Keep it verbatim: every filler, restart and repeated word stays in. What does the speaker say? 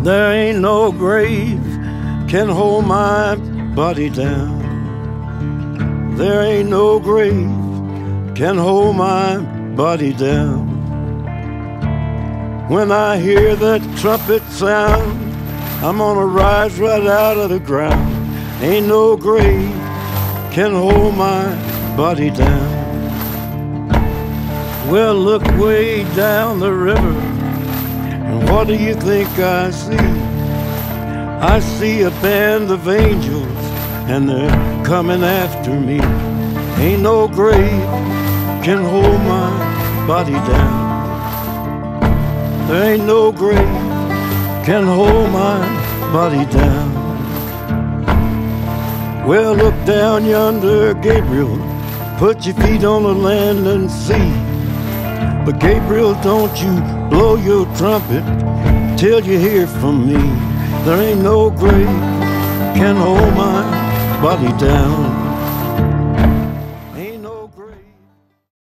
There ain't no grave can hold my body down. There ain't no grave can hold my body down. When I hear that trumpet sound, I'm gonna rise right out of the ground. Ain't no grave can hold my body down. Well, look way down the river, and what do you think I see? I see a band of angels, and they're coming after me. Ain't no grave can hold my body down. There ain't no grave can hold my body down. Well, look down yonder, Gabriel, put your feet on the land and see. But Gabriel, don't you blow your trumpet till you hear from me. There ain't no grave can hold my body down.